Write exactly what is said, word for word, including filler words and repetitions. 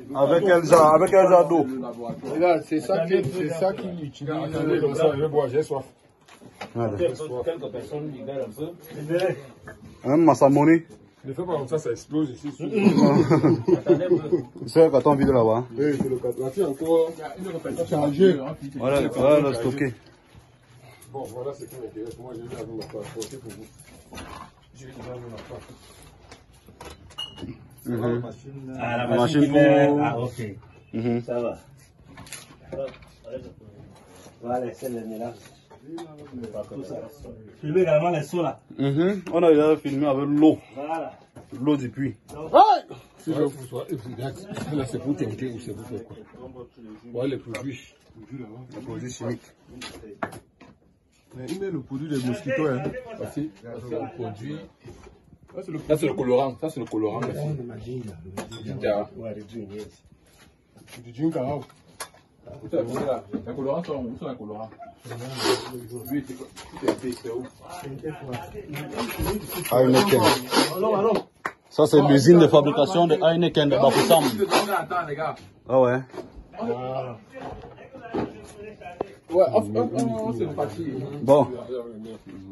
Avec quel genre, avec quel genre d'eau? Regarde, c'est ça qui c'est ça qui utilise. Attendez, comme ça, je vais boire, j'ai soif. Quelques personnes libèrent un peu. Hein, Massamoni? Ne fais pas comme ça, ça explose ici. C'est le carton vide là-bas. Oui, c'est le carton. Là-dessus encore, il y a une répétition chargée. Voilà, voilà le stocké. Bon, voilà ce qui m'intéresse. Moi, je vais avec ma part. C'est pour vous. Je vais déjà avec ma part. Mm-hmm. Ah, la La machine, machine pour... pour- Ah, ok. Mhm. Ça va. Voilà, c'est le mélange. Filmez également les seaux là. Mhm. On a déjà filmé avec l'eau. Voilà. L'eau du puits. Si je vous sois, là, c'est pour tenter ou c'est pour faire quoi? Voilà les produits. Les produits chimiques. Mais il met le produit des mosquitos, hein. Voici, voici le produit. Ça, c'est le colorant. Ça, c'est le colorant. Ouais, le drink, yes. C'est du gin carao. Les colorants sont où? Sont les colorants. Lui, c'est où? Heineken. Allons, allons. Ça, c'est l'usine de fabrication de Heineken de Bafoussam. Ah ouais. Ouais, c'est parti. Bon.